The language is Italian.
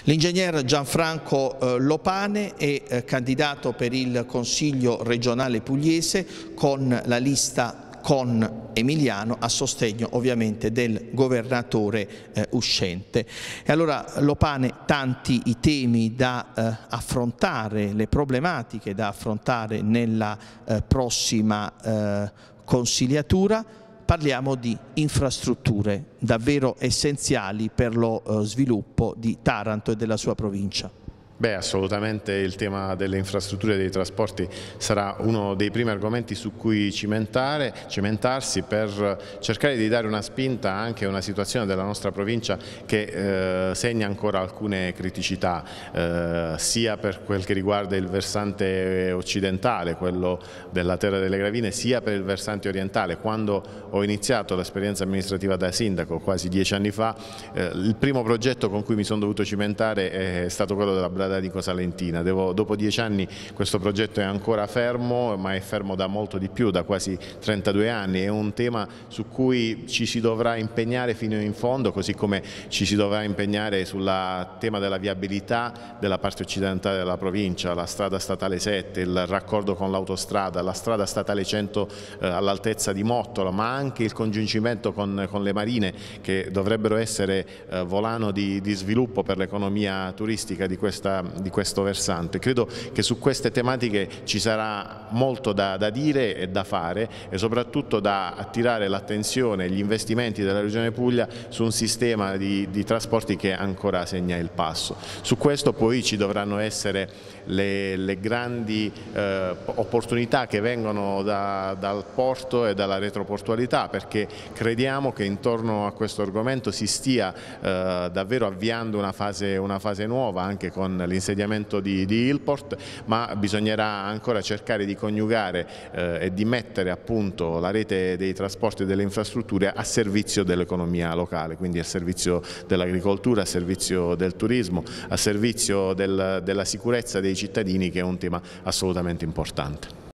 L'ingegner Gianfranco Lopane è candidato per il Consiglio regionale pugliese con la lista Con Emiliano a sostegno ovviamente del governatore uscente. E allora Lopane, tanti i temi da affrontare, le problematiche da affrontare nella prossima consigliatura. Parliamo di infrastrutture davvero essenziali per lo sviluppo di Taranto e della sua provincia. Assolutamente il tema delle infrastrutture e dei trasporti sarà uno dei primi argomenti su cui cimentarsi per cercare di dare una spinta anche a una situazione della nostra provincia che segna ancora alcune criticità, sia per quel che riguarda il versante occidentale, quello della Terra delle Gravine, sia per il versante orientale. Quando ho iniziato l'esperienza amministrativa da sindaco quasi 10 anni fa, il primo progetto con cui mi sono dovuto cimentare è stato quello della Bradanico Salentina. Dopo 10 anni questo progetto è ancora fermo, ma è fermo da molto di più, da quasi 32 anni. È un tema su cui ci si dovrà impegnare fino in fondo, così come ci si dovrà impegnare sul tema della viabilità della parte occidentale della provincia, la strada statale 7, il raccordo con l'autostrada, la strada statale 100 all'altezza di Mottola, ma anche il congiungimento con le marine, che dovrebbero essere volano di sviluppo per l'economia turistica di questo versante. Credo che su queste tematiche ci sarà molto da dire e da fare, e soprattutto da attirare l'attenzione e gli investimenti della Regione Puglia su un sistema di trasporti che ancora segna il passo. Su questo poi ci dovranno essere le grandi opportunità che vengono dal porto e dalla retroportualità, perché crediamo che intorno a questo argomento si stia davvero avviando una fase nuova, anche con l'insediamento di Ilport, ma bisognerà ancora cercare di coniugare e di mettere appunto la rete dei trasporti e delle infrastrutture a servizio dell'economia locale, quindi a servizio dell'agricoltura, a servizio del turismo, a servizio della sicurezza dei cittadini, che è un tema assolutamente importante.